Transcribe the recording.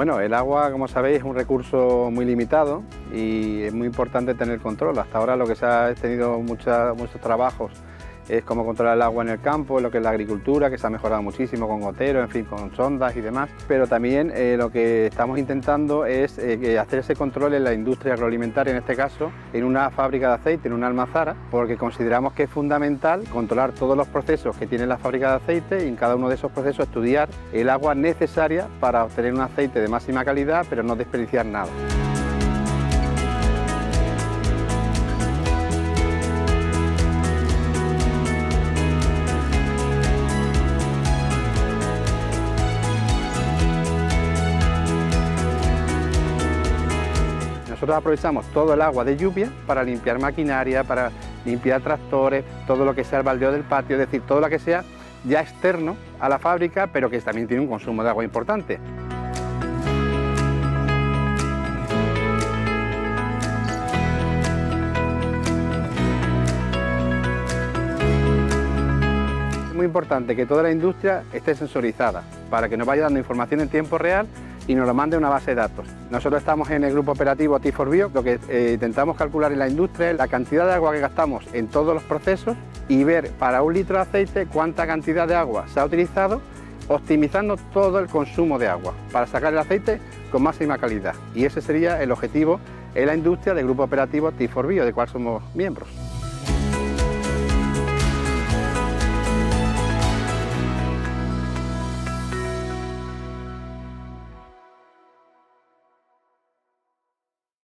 Bueno, el agua, como sabéis, es un recurso muy limitado y es muy importante tener control. Hasta ahora lo que se ha tenido muchos trabajos es cómo controlar el agua en el campo, lo que es la agricultura, que se ha mejorado muchísimo con goteros, en fin, con sondas y demás. Pero también lo que estamos intentando es hacer ese control en la industria agroalimentaria, en este caso, en una fábrica de aceite, en una almazara, porque consideramos que es fundamental controlar todos los procesos que tiene la fábrica de aceite y en cada uno de esos procesos estudiar el agua necesaria para obtener un aceite de máxima calidad, pero no desperdiciar nada. Nosotros aprovechamos todo el agua de lluvia para limpiar maquinaria, para limpiar tractores, todo lo que sea el baldeo del patio, es decir, todo lo que sea ya externo a la fábrica, pero que también tiene un consumo de agua importante. Es muy importante que toda la industria esté sensorizada para que nos vaya dando información en tiempo real y nos lo mande a una base de datos. Nosotros estamos en el grupo operativo T4Bio, lo que intentamos calcular en la industria es la cantidad de agua que gastamos en todos los procesos y ver para un litro de aceite cuánta cantidad de agua se ha utilizado, optimizando todo el consumo de agua para sacar el aceite con máxima calidad. Y ese sería el objetivo en la industria del grupo operativo T4Bio, del cual somos miembros.